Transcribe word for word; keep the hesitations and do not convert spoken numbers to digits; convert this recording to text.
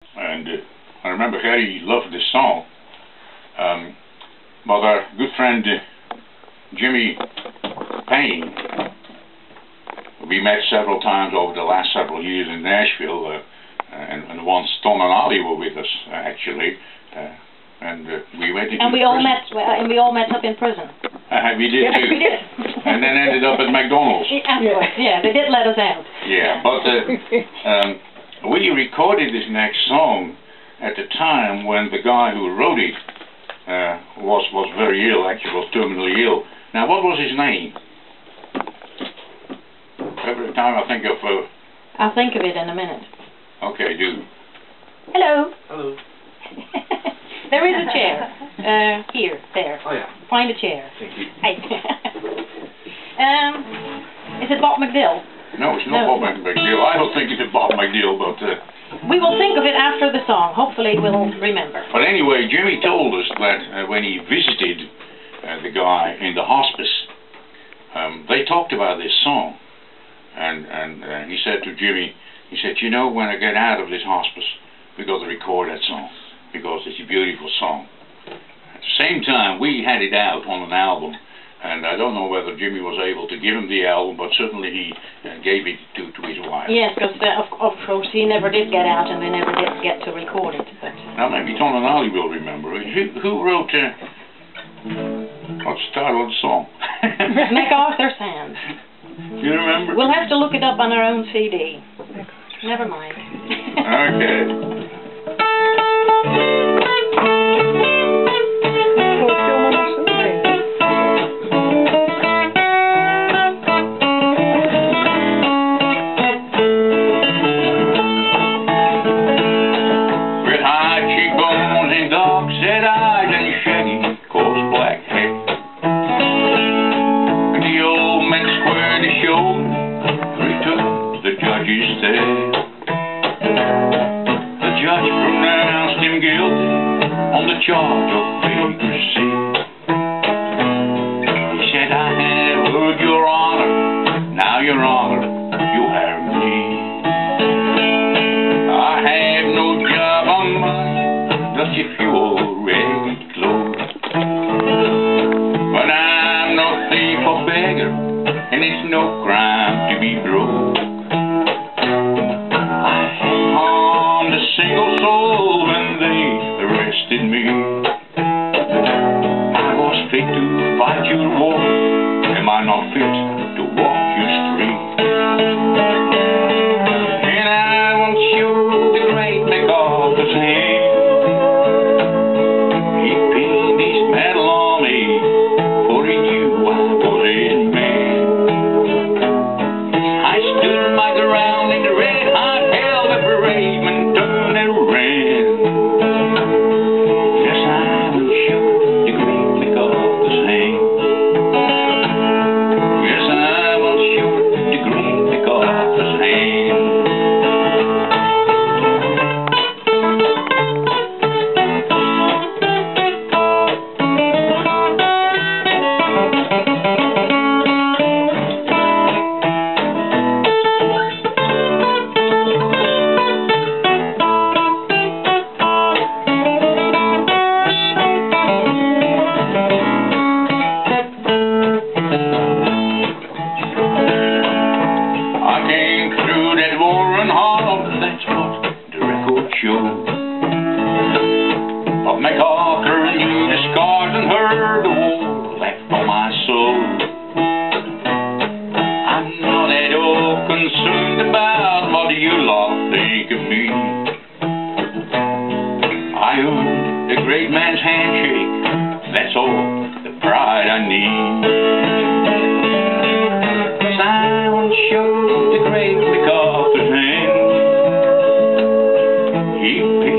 and uh, I remember Harry loved this song. Um, but our good friend uh, Jimmy Payne, we met several times over the last several years in Nashville, uh, and, and once Tom and Ali were with us, uh, actually, uh, and uh, we went into and we all met, well, and we all met up in prison. Uh, we did yes, too. we did. And then ended up at McDonald's. Yeah, yeah, they did let us out. Yeah, but uh, um, we recorded this next song at the time when the guy who wrote it uh, was was very ill, actually was terminally ill. Now, what was his name? Every time I think of... Uh, I'll think of it in a minute. Okay, do. Hello. Hello. There is a chair. Uh, here, there. Oh, yeah. Find a chair. Thank you. Hey. um, is it Bob McDill? No, it's not No. Bob McDill. I don't think it's Bob McDill, but... Uh, we will think of it after the song. Hopefully we'll remember. But anyway, Jimmy told us that uh, when he visited uh, the guy in the hospice, um, they talked about this song. And, and uh, he said to Jimmy, he said, you know, when I get out of this hospice, we got to record that song, because it's a beautiful song. At the same time, we had it out on an album, and I don't know whether Jimmy was able to give him the album, but certainly he uh, gave it to, to his wife. Yes, because of, of course he never did get out, and they never did get to record it. But now maybe Tom and Ali will remember. Who, who wrote, uh, what's the title of the song? MacArthur Sands. You remember? We'll have to look it up on our own C D. Never mind. Okay. With high cheekbones and dark set eyes and shaggy, coarse black hair, and the old man squared his shoulders, returned the judge's stare. The judge pronounced him guilty on the charge of vagrancy. He said, I have heard your honor, now your honor, you have me. I have no job on money, just your fuel, ragged clothes. But I'm no thief or beggar, and it's no crime to be broke. I hadn't harmed a single soul when they arrested me. I was fit to fight your war, am I not fit to walk your street? And I won't shoot the great MacArthur's hand. He pinned his medal on me, for he knew I was his man. I stood my ground in the red hot hell, the paradement turned and ran. Yes, I will shoot the great MacArthur's hand. Yes, I will shoot the great MacArthur's hand. I came through that roaring hall, that's what the record showed. Of MacArthur and you, the scars and her, the war left on my soul. I'm not at all concerned about what you lot think of me. I earned the great man's handshake, that's all the pride I need. I will show the great MacArthur's hand. He